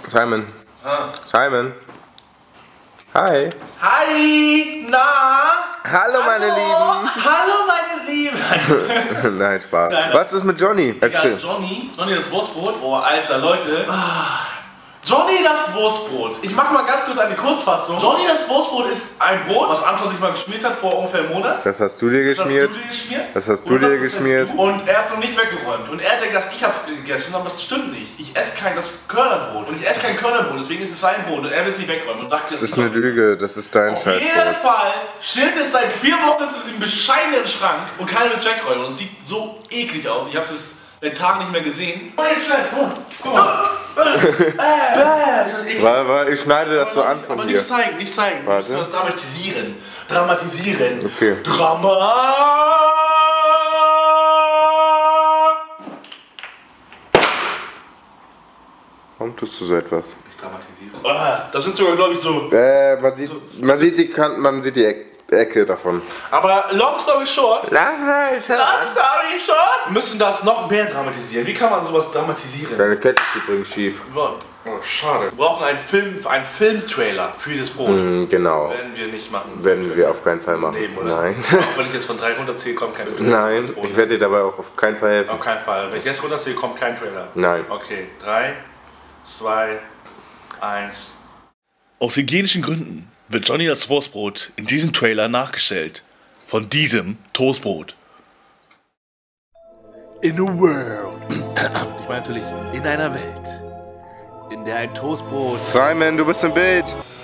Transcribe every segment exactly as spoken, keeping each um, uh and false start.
Simon. Ah. Simon. Hi. Hi, na? Hallo, meine Lieben. Hallo meine Lieben. Nein, Spaß. Nein, nein. Was ist mit Johnny? Egal, Johnny, Johnny das Wurstbrot. Oh, Alter, Leute. Johnny das Wurstbrot. Ich mache mal ganz kurz eine Kurzfassung. Johnny das Wurstbrot ist ein Brot, was Anton sich mal geschmiert hat vor ungefähr einem Monat. Das hast du dir geschmiert. Das hast du dir geschmiert. Das hast du dir geschmiert. Und er hat es noch nicht weggeräumt. Und er denkt, dass ich hab's gegessen, aber das stimmt nicht. Ich esse kein das Körnerbrot. Und ich esse kein Körnerbrot, deswegen ist es sein Brot. Und er will es nicht wegräumen. Und dachte, Das ist eine Lüge, das ist dein Scheißbrot. Auf jeden Fall steht es seit vier Wochen, ist es im bescheidenen Schrank und keiner will es wegräumen. Und es sieht so eklig aus. Ich habe es seit Tagen nicht mehr gesehen. Oh, jetzt schnell, guck mal. Guck mal. äh, weil, weil ich schneide das so an von aber dir. nicht zeigen, nicht zeigen. Du musst das dramatisieren. Dramatisieren. Okay. Drama. Warum tust du so etwas? Ich dramatisiere. Oh, das sind sogar, glaube ich, so. Äh, man sieht, so, man sieht die Kanten, man sieht die Ecke. Ecke davon. Aber long story short, long story short, long story short, wir müssen das noch mehr dramatisieren. Wie kann man sowas dramatisieren? Deine Kette ist übrigens schief. Oh, schade. Wir brauchen einen Film, einen Filmtrailer für das Brot. Mm, genau. Werden wir nicht machen. Werden wir auf keinen Fall machen. Leben, oder? Nein. Auch wenn ich jetzt von drei runterzähle, kommt kein Trailer. Nein, ich werde dir dabei auch auf keinen Fall helfen. Auf keinen Fall. Wenn ich jetzt runterzähle, kommt kein Trailer. Nein. Okay, drei, zwei, eins. Aus hygienischen Gründen wird Johnny das Wurstbrot in diesem Trailer nachgestellt. Von diesem Toastbrot. In a world. Ich meine natürlich in einer Welt, in der ein Toastbrot... Simon, du bist im Bild.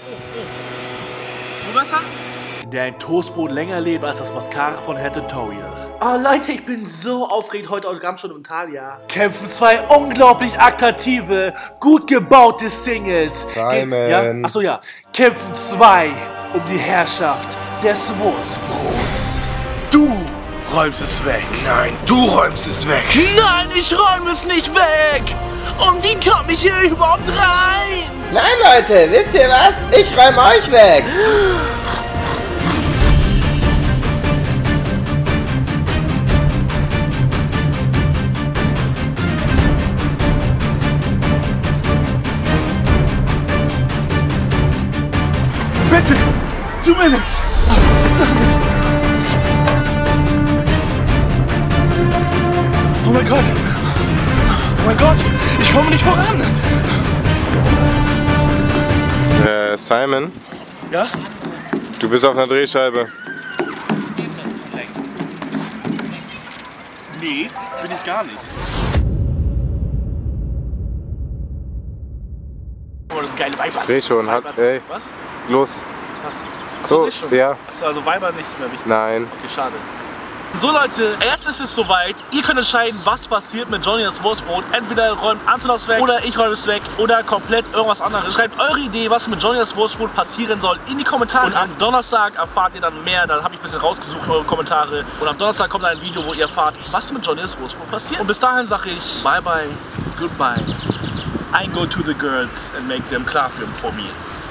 In der ein Toastbrot länger lebt als das Mascara von Head Tutorial. Oh Leute, ich bin so aufgeregt heute Autogrammstunde im Thalia. Kämpfen zwei unglaublich attraktive, gut gebaute Singles. Simon. Ja? Achso ja. Kämpfen zwei um die Herrschaft des Wurstbrots. Du räumst es weg. Nein, du räumst es weg. Nein, ich räume es nicht weg. Und wie komme ich hier überhaupt rein? Nein Leute, wisst ihr was? Ich räume euch weg. Bitte, tu mir nichts! Oh mein Gott! Oh mein Gott! Ich komme nicht voran! Äh, Simon? Ja? Du bist auf einer Drehscheibe. Nee, bin ich gar nicht. Oh, das ist geile Weiberts. Dreh schon, hat, ey. Was? Los. Was? Achso, So, nicht schon? ja. Achso, also Weiber nicht mehr wichtig. Nein. Okay, schade. So Leute, jetzt ist es soweit. Ihr könnt entscheiden, was passiert mit Johnny das Wurstbrot. Entweder räumt Anton das weg oder ich räume es weg oder komplett irgendwas anderes. Schreibt eure Idee, was mit Johnny das Wurstbrot passieren soll, in die Kommentare. Und am Donnerstag erfahrt ihr dann mehr. Dann habe ich ein bisschen rausgesucht, eure Kommentare. Und am Donnerstag kommt ein Video, wo ihr erfahrt, was mit Johnny das Wurstbrot passiert. Und bis dahin sage ich bye bye, goodbye. I go to the girls and make them clap for me.